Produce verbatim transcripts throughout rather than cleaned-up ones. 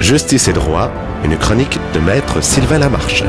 Justice et droit, une chronique de Maître Sylvain Lamarche.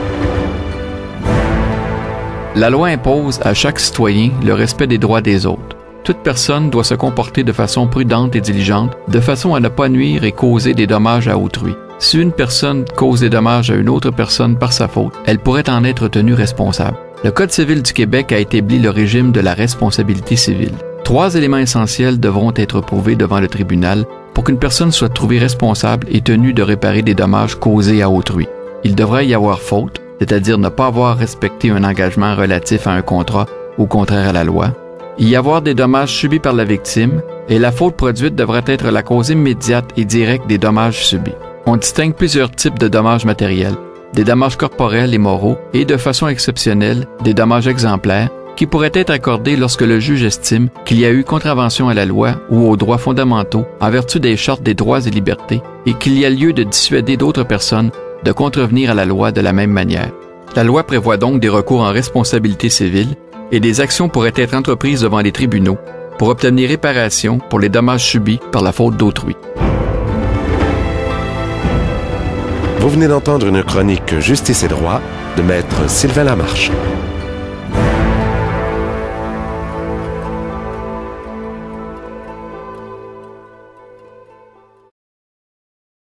La loi impose à chaque citoyen le respect des droits des autres. Toute personne doit se comporter de façon prudente et diligente, de façon à ne pas nuire et causer des dommages à autrui. Si une personne cause des dommages à une autre personne par sa faute, elle pourrait en être tenue responsable. Le Code civil du Québec a établi le régime de la responsabilité civile. Trois éléments essentiels devront être prouvés devant le tribunal pour qu'une personne soit trouvée responsable et tenue de réparer des dommages causés à autrui. Il devrait y avoir faute, c'est-à-dire ne pas avoir respecté un engagement relatif à un contrat ou contraire à la loi, y avoir des dommages subis par la victime, et la faute produite devrait être la cause immédiate et directe des dommages subis. On distingue plusieurs types de dommages matériels, des dommages corporels et moraux, et de façon exceptionnelle, des dommages exemplaires, qui pourraient être accordés lorsque le juge estime qu'il y a eu contravention à la loi ou aux droits fondamentaux en vertu des chartes des droits et libertés et qu'il y a lieu de dissuader d'autres personnes de contrevenir à la loi de la même manière. La loi prévoit donc des recours en responsabilité civile et des actions pourraient être entreprises devant les tribunaux pour obtenir réparation pour les dommages subis par la faute d'autrui. Vous venez d'entendre une chronique Justice et droit de Maître Sylvain Lamarche.